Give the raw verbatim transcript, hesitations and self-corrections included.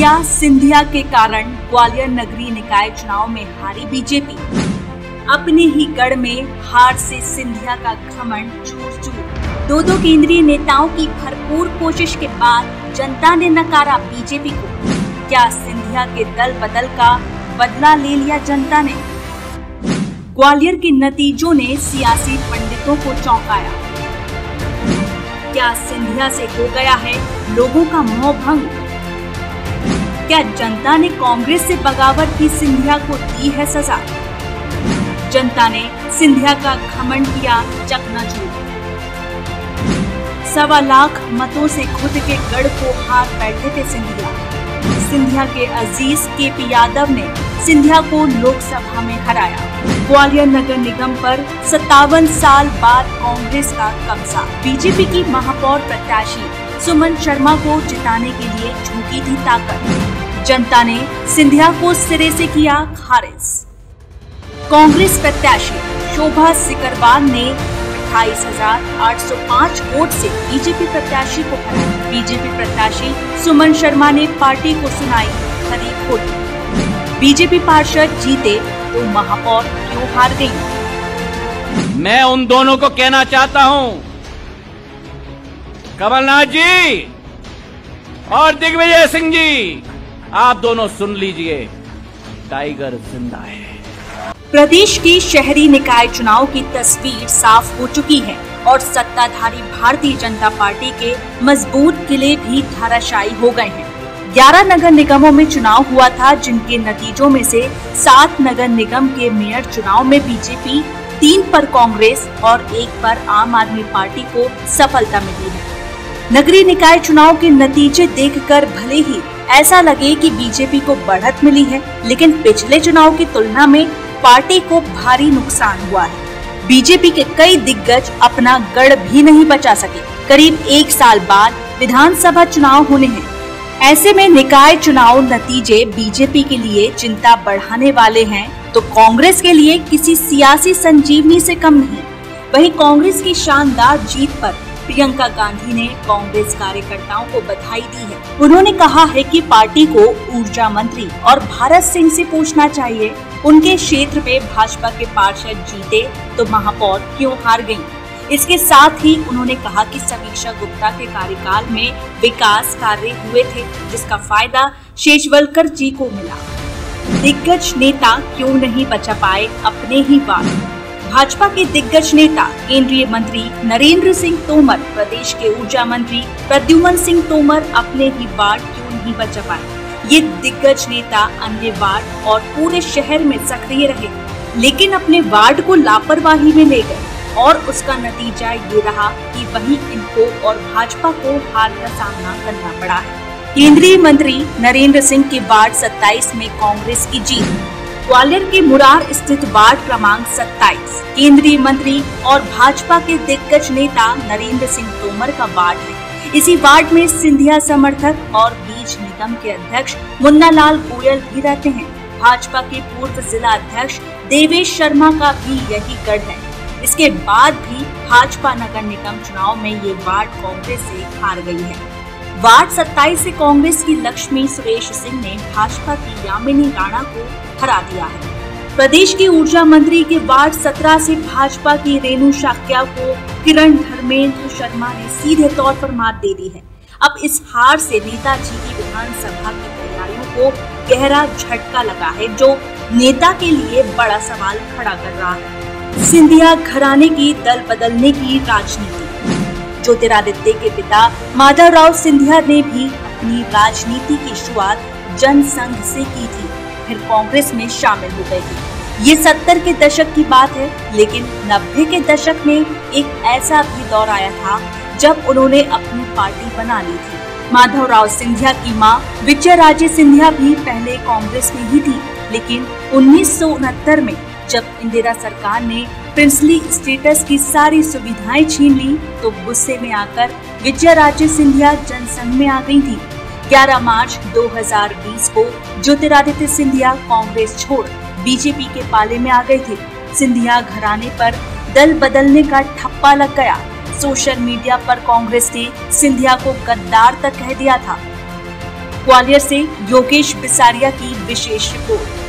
क्या सिंधिया के कारण ग्वालियर नगरीय निकाय चुनाव में हारी बीजेपी? अपने ही गढ़ में हार से सिंधिया का घमंड चूर चूर। दो दो केंद्रीय नेताओं की भरपूर कोशिश के बाद जनता ने नकारा बीजेपी को। क्या सिंधिया के दल बदल का बदला ले लिया जनता ने? ग्वालियर के नतीजों ने सियासी पंडितों को चौंकाया। क्या सिंधिया से हो गया है लोगों का मोह भंग? क्या जनता ने कांग्रेस से बगावत की सिंधिया को दी है सजा? जनता ने सिंधिया का घमंड किया चकनाचूर। सवा लाख मतों से खुद के गढ़ को हार बैठे थे सिंधिया। सिंधिया के अजीज के पी यादव ने सिंधिया को लोकसभा में हराया। ग्वालियर नगर निगम पर सत्तावन साल बाद कांग्रेस का कब्जा। बीजेपी की महापौर प्रत्याशी सुमन शर्मा को जिताने के लिए झोंकी थी ताकत। जनता ने सिंधिया को सिरे से किया खारिज। कांग्रेस प्रत्याशी शोभा सिकरवार ने अट्ठाईस हजार आठ सौ पाँच वोट से बीजेपी प्रत्याशी को हराया। बीजेपी प्रत्याशी सुमन शर्मा ने पार्टी को सुनाई खरी खोटी। बीजेपी पार्षद जीते तो महापौर क्यों हार गई? मैं उन दोनों को कहना चाहता हूं, कमलनाथ जी और दिग्विजय सिंह जी, आप दोनों सुन लीजिए, टाइगर जिंदा है। प्रदेश की शहरी निकाय चुनाव की तस्वीर साफ हो चुकी है और सत्ताधारी भारतीय जनता पार्टी के मजबूत किले भी धराशायी हो गए हैं। ग्यारह नगर निगमों में चुनाव हुआ था, जिनके नतीजों में से सात नगर निगम के मेयर चुनाव में बीजेपी, तीन पर कांग्रेस और एक पर आम आदमी पार्टी को सफलता मिली है। नगरीय निकाय चुनाव के नतीजे देखकर भले ही ऐसा लगे कि बीजेपी को बढ़त मिली है, लेकिन पिछले चुनाव की तुलना में पार्टी को भारी नुकसान हुआ है। बीजेपी के कई दिग्गज अपना गढ़ भी नहीं बचा सके। करीब एक साल बाद विधानसभा चुनाव होने हैं। ऐसे में निकाय चुनाव नतीजे बीजेपी के लिए चिंता बढ़ाने वाले हैं, तो कांग्रेस के लिए किसी सियासी संजीवनी से कम नहीं। वहीं कांग्रेस की शानदार जीत पर प्रियंका गांधी ने कांग्रेस कार्यकर्ताओं को बधाई दी है। उन्होंने कहा है कि पार्टी को ऊर्जा मंत्री और भारत सिंह से पूछना चाहिए, उनके क्षेत्र में भाजपा के पार्षद जीते तो महापौर क्यों हार गईं। इसके साथ ही उन्होंने कहा कि समीक्षा गुप्ता के कार्यकाल में विकास कार्य हुए थे, जिसका फायदा शेषवलकर जी को मिला। दिग्गज नेता क्यों नहीं बचा पाए अपने ही वार्ड? भाजपा के दिग्गज नेता केंद्रीय मंत्री नरेंद्र सिंह तोमर, प्रदेश के ऊर्जा मंत्री प्रद्युमन सिंह तोमर अपने ही वार्ड क्यों नहीं बचा पाए? ये दिग्गज नेता अन्य वार्ड और पूरे शहर में सक्रिय रहे, लेकिन अपने वार्ड को लापरवाही में ले गए और उसका नतीजा ये रहा कि वहीं इनको और भाजपा को हार का सामना करना पड़ा है। केंद्रीय मंत्री नरेंद्र सिंह के वार्ड सत्ताईस में कांग्रेस की जीत। ग्वालियर के मुरार स्थित वार्ड क्रमांक सत्ताईस केंद्रीय मंत्री और भाजपा के दिग्गज नेता नरेंद्र सिंह तोमर का वार्ड है। इसी वार्ड में सिंधिया समर्थक और बीज निगम के अध्यक्ष मुन्ना लाल गोयल भी रहते हैं। भाजपा के पूर्व जिला अध्यक्ष देवेश शर्मा का भी यही गढ़ है। इसके बाद भी भाजपा नगर निगम चुनाव में ये वार्ड कांग्रेस से हार गई है। वार्ड सत्ताईस से कांग्रेस की लक्ष्मी सुरेश सिंह ने भाजपा की यामिनी राणा को हरा दिया है। प्रदेश के ऊर्जा मंत्री के वार्ड सत्रह से भाजपा की रेणु शाक्या को किरण धर्मेंद्र शर्मा ने सीधे तौर पर मात दे दी है। अब इस हार से नेताजी की विधानसभा की तैयारियों को गहरा झटका लगा है, जो नेता के लिए बड़ा सवाल खड़ा कर रहा है। सिंधिया घराने की दल बदलने की राजनीति। ज्योतिरादित्य के पिता माधवराव सिंधिया ने भी अपनी राजनीति की शुरुआत जनसंघ से की थी, फिर कांग्रेस में शामिल हो गए थे। ये सत्तर के दशक की बात है, लेकिन नब्बे के दशक में एक ऐसा भी दौर आया था जब उन्होंने अपनी पार्टी बना ली थी। माधवराव सिंधिया की मां विजयाराजे सिंधिया भी पहले कांग्रेस में ही थी, लेकिन उन्नीस सौ उनहत्तर में जब इंदिरा सरकार ने प्रिंसली स्टेटस की सारी सुविधाएं छीन ली, तो गुस्से में आकर विजयाराजे सिंधिया जनसंघ में आ गई थी। ग्यारह मार्च दो हज़ार बीस को ज्योतिरादित्य सिंधिया कांग्रेस छोड़ बीजेपी के पाले में आ गए थे। सिंधिया घराने पर दल बदलने का ठप्पा लग गया। सोशल मीडिया पर कांग्रेस ने सिंधिया को गद्दार तक कह दिया था। ग्वालियर से योगेश बिसारिया की विशेष रिपोर्ट।